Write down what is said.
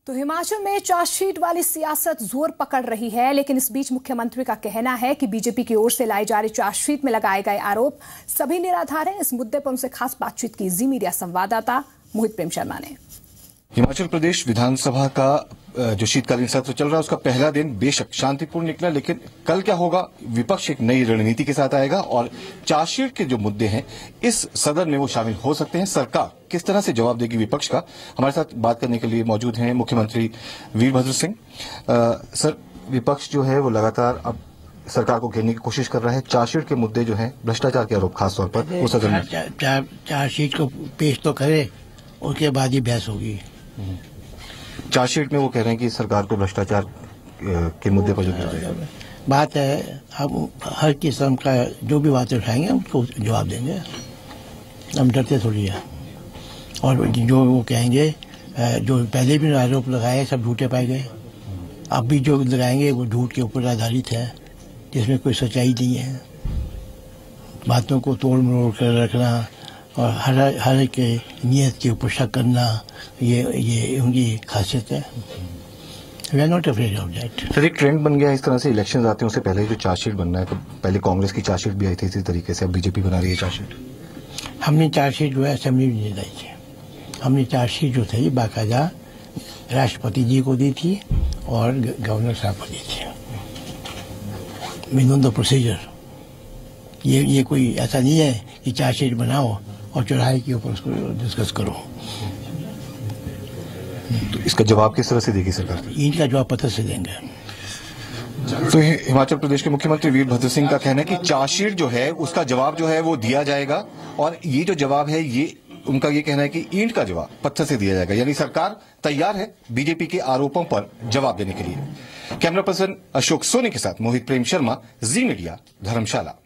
तो हिमाचल में चार्जशीट वाली सियासत जोर पकड़ रही है, लेकिन इस बीच मुख्यमंत्री का कहना है कि बीजेपी की ओर से लाई जा रही चार्जशीट में लगाए गए आरोप सभी निराधार हैं। इस मुद्दे पर उनसे खास बातचीत की जी मीडिया संवाददाता मोहित प्रेम शर्मा ने। हिमाचल प्रदेश विधानसभा का जो शीतकालीन सत्र चल रहा है उसका पहला दिन बेशक शांतिपूर्ण निकला, लेकिन कल क्या होगा, विपक्ष एक नई रणनीति के साथ आएगा और चार्जशीट के जो मुद्दे हैं इस सदन में वो शामिल हो सकते हैं। सरकार किस तरह से जवाब देगी विपक्ष का, हमारे साथ बात करने के लिए मौजूद हैं मुख्यमंत्री वीरभद्र सिंह। सर, विपक्ष जो है वो लगातार अब सरकार को घेरने की कोशिश कर रहा है। चार्जशीट के मुद्दे जो है, भ्रष्टाचार के आरोप खासतौर पर वो सदन में चार्जशीट को पेश तो करे, उसके बाद ही बहस होगी। चार्जशीट में वो कह रहे हैं कि सरकार को भ्रष्टाचार के मुद्दे पर जो बात है, हम हर किस्म का जो भी बातें उठाएंगे उसको जवाब देंगे, हम डरते थोड़ी है। और जो वो कहेंगे, जो पहले भी आरोप लगाए सब झूठे पाए गए, अब भी जो लगाएंगे वो झूठ के ऊपर आधारित है, जिसमें कोई सच्चाई नहीं है। बातों को तोड़ मरोड़ कर रखना और हर एक नियत के ऊपर शक करना, ये उनकी खासियत है। We are not afraid of that. Sir, एक ट्रेंड बन गया है इस तरह से, इलेक्शन आते हैं उससे पहले जो चार्जशीट बनना है, तो पहले कांग्रेस की चार्जशीट भी आई थी इसी तरीके से, अब बीजेपी बना रही है चार्जशीट। हमने चार्जशीट जो है असेंबली में नहीं लाई थी, हमने चार्जशीट जो थी बाकायदा राष्ट्रपति जी को दी थी और गवर्नर साहब को दी थी। We know the procedure. ये कोई ऐसा नहीं है कि चार्जशीट बनाओ और चौराहे के ऊपर उसको डिस्कस करो। तो इसका जवाब किस तरह से देगी सरकार? इनका जवाब पत्र से देंगे। तो हिमाचल प्रदेश के मुख्यमंत्री वीरभद्र सिंह का कहना है कि चार्जशीट जो है उसका जवाब जो है वो दिया जाएगा, और ये जो जवाब है ये उनका ये कहना है कि ईंट का जवाब पत्थर से दिया जाएगा, यानी सरकार तैयार है बीजेपी के आरोपों पर जवाब देने के लिए। कैमरा पर्सन अशोक सोनी के साथ मोहित प्रेम शर्मा, जी मीडिया, धर्मशाला।